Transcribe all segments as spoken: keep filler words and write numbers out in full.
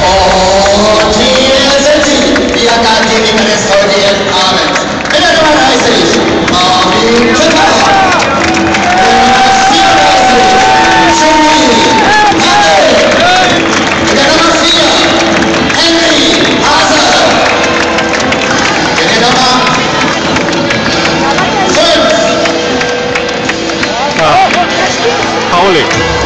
Und hier sind sie, die Akademiker des heutigen Abends. In der Nummer dreißig, Marvin Tücker. In der Nummer vierunddreißig, Jimmy Hackel. In der Nummer vier, Henry Hase. In der Nummer fünf, ja. Pauli.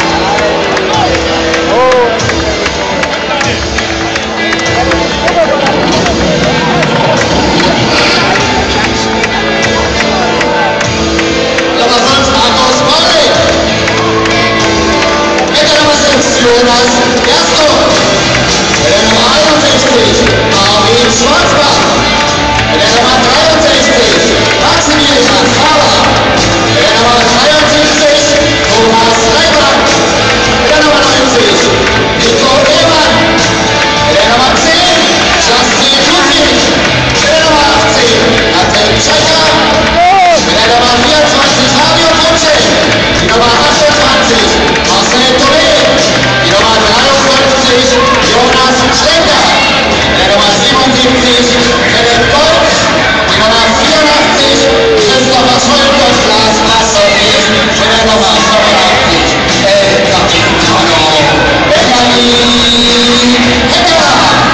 Jonas Gerstl. In der Nummer einundsechzig, Armin Schwarzbach. In der Nummer dreiundsechzig, Maximilian Fahler. In der Nummer dreiundsiebzig, Thomas Reimann. In der Nummer neunzig, Nico Ehrmann. In der Nummer zehn, Justin Ludwig. In der Nummer achtzehn, Nathan Scheicher. In der Nummer vierundzwanzig, Fabio Kutsche. Die Nummer achtundzwanzig, Marcel Touré. Die Nummer dreiundfünfzig, Jonas Schlenker. Der Nummer siebenundsiebzig, Philipp Goltz. Die Nummer vierundachtzig, Christopher Scholz und Lars Assovic. Und der Nummer fünfundachtzig, El Capitano Benjamin Hecker.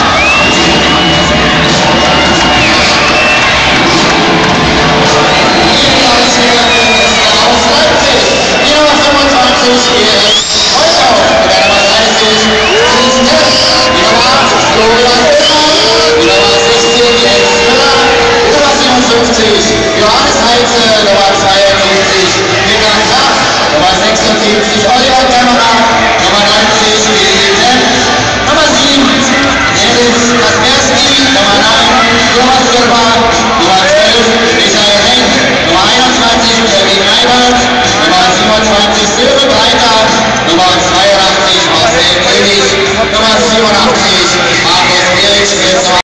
Hier gleich hier aus Leipzig. Die Nummer fünfundzwanzig, hier ist Holzau. In der Nummer dreißig, Chris Tess. Die Nummer acht, Florian Böhmer. Die Nummer sechzehn, Jens Müller. Die Nummer siebenundfünfzig, Johannes Heitze. Nummer zweiundsiebzig, Peter Kraft. Nummer sechsundsiebzig, Oliver Kämmerer. Nummer neunzig, Lili Tepp. Nummer sieben, Dennis Kasperski. Nummer neun, Thomas Silber. Nummer zwölf, Michael Henk. Nummer einundzwanzig, Kevin Eibert. Nummer siebenundzwanzig, Silke Breiter. Nummer zweiundachtzig, Marcel König. Nummer siebenundachtzig, Markus Birch.